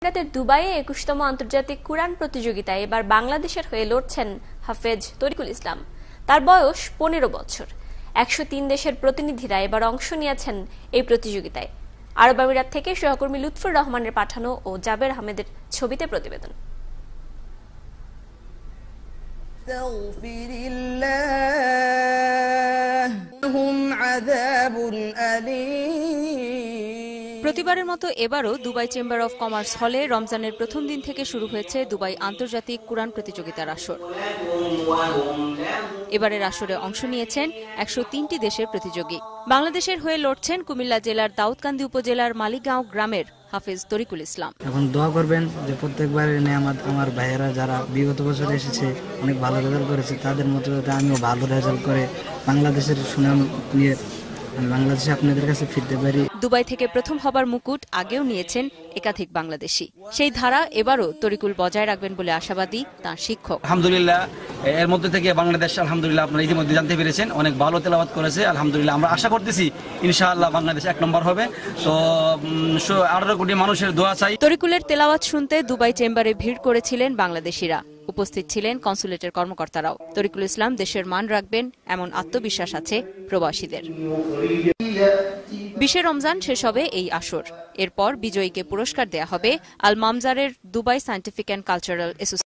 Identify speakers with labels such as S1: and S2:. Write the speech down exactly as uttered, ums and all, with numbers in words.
S1: দুবাইয়ে একুশতম আন্তর্জাতিক কুরআন প্রতিযোগিতায় এবার বাংলাদেশের হয়ে লড়ছেন হাফেজ তরিকুল ইসলাম। তার বয়স পনেরো বছর। একশো তিন দেশের প্রতিনিধিরা এবার অংশ নিয়েছেন এই প্রতিযোগিতায়। আরব আমিরাত থেকে সহকর্মী লুৎফুর রহমানের পাঠানো ও জাবের আহমেদের ছবিতে প্রতিবেদন।
S2: প্রতিবারের মতো এবারও দুবাই চেম্বার অফ কমার্স হলে রমজানের প্রথম দিন থেকে শুরু হয়েছে দুবাই আন্তর্জাতিক কুরআন প্রতিযোগিতার আসর। এবারের আসরে অংশ নিয়েছেন একশো তিনটি দেশের প্রতিযোগী। বাংলাদেশের হয়ে লড়ছেন কুমিল্লা জেলার দাউদকান্দি উপজেলার মালিকগাঁও গ্রামের হাফেজ তরিকুল ইসলাম।
S3: এখন দোয়া করবেন যে প্রত্যেকবার এনে আমার আমার ভাইয়েরা যারা বিগত বছর এসেছে অনেক ভালো রেজাল্ট করেছে, তাদের মতো আমিও ভালো রেজাল্ট করে বাংলাদেশের সুনাম নিয়ে বাংলাদেশে আপনাদের কাছে ফিরতে পারি।
S2: দুবাই থেকে প্রথম হবার মুকুট আগেও নিয়েছেন একাধিক বাংলাদেশি। সেই ধারা এবারও তরিকুল বজায় রাখবেন বলে আশাবাদী তাঁর শিক্ষক।
S4: আলহামদুলিল্লাহ, এর মধ্যে থেকে বাংলাদেশ আলহামদুলিল্লাহ আপনারা ইতিমধ্যে জানতে পেরেছেন অনেক ভালো তেলাওয়াত করেছে। আলহামদুলিল্লাহ আমরা আশা করতেছি ইনশাআল্লাহ বাংলাদেশ এক নম্বর হবে। তো আঠারো কোটি মানুষের দোয়া চাই।
S2: তরিকুলের তেলাওয়াত শুনতে দুবাই চেম্বারে ভিড় করেছিলেন বাংলাদেশিরা। উপস্থিত ছিলেন কনসুলেটের কর্মকর্তারাও। তরিকুল ইসলাম দেশের মান রাখবেন এমন আত্মবিশ্বাস আছে প্রবাসীদের। বিশে রমজান শেষ হবে এই আসর। এরপর বিজয়ীকে পুরস্কার দেয়া হবে আল মামজারের Dubai scientific and cultural association.